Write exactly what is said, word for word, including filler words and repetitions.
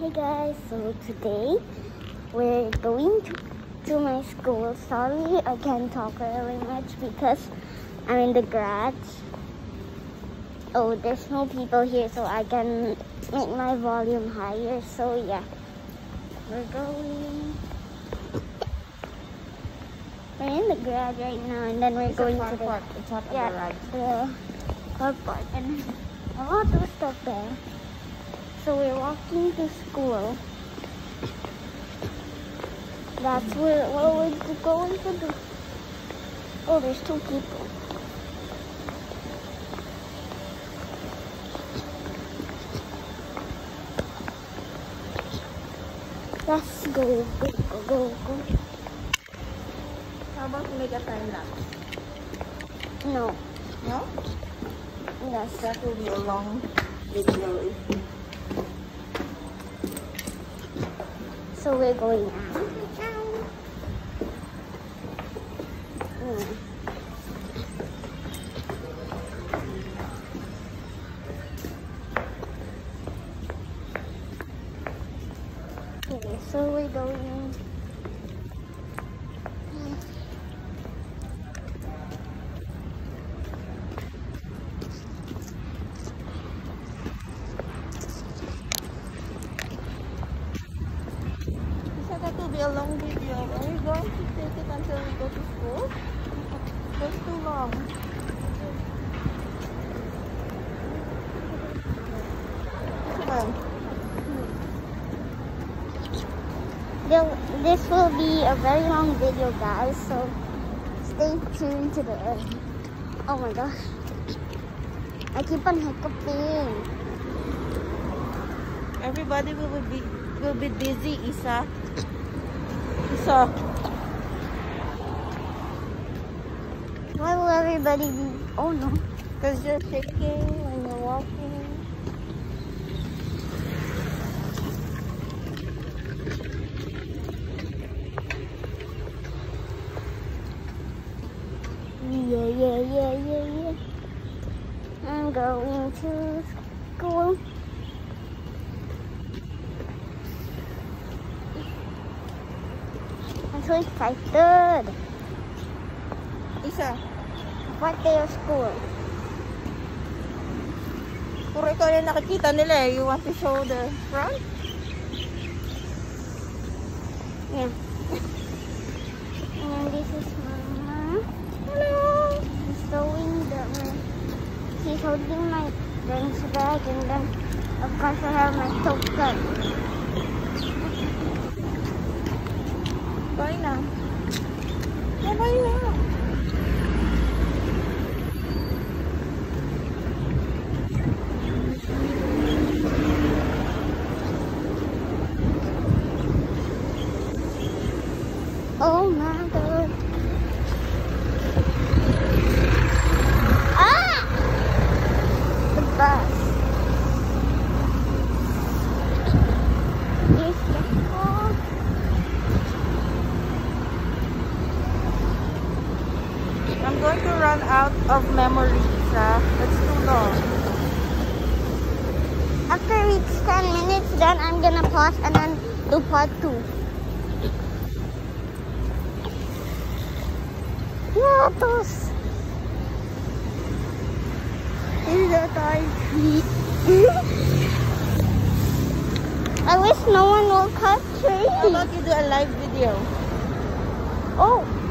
Hey guys, so today we're going to, to my school. Sorry I can't talk really much because I'm in the garage. Oh, there's no people here so I can make my volume higher. So yeah, we're going. We're in the garage right now and then we're It's going a car to the park. It's not a yeah, garage. the car park and a lot of stuff there. So we're walking to school. That's where well, we're going to do. Oh, there's two people. Let's go, go, go, go, go. How about to make a time lapse? No. No? Yes. That will be a long video. So we're going out. Yeah. Okay, so we're going. That will be a long video. Are we going to take it until we go to school? That's too long. Come. This will be a very long video, guys, so stay tuned to the end. Oh my gosh. I keep on hiccuping. Everybody will be will be dizzy, Isa. Isa. Why will everybody be? Oh no. Because you're shaking when you're walking. Yeah, yeah, yeah, yeah, yeah. I'm going to school. I'm so excited. Isa. What day of school? Puro ikaw yung nakikita nila eh. You want to show the front? Yeah. And this is Mama. Hello. She's throwing the. She's holding my lunch bag, and then of course I have my token. Bye na. Oh, bye na. Oh my God. Ah! The bus. Here's the car. I'm going to run out of memory, Isa. It's too long. After we reach ten minutes, then I'm gonna pause and then do part two. Lotus! Is that our tree? I wish no one will cut trees. How about you do a live video? Oh!